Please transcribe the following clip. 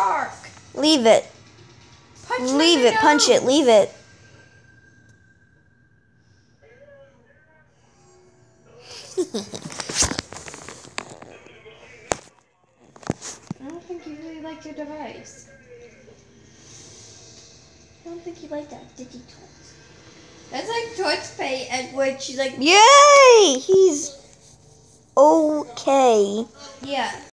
shark. Leave it. Leave it. Punch it. Leave it. I don't think you really liked your device. I don't think you liked that, did you, Toys? That's like Toys Pay, Edward. She's like, yay! He's okay. yeah.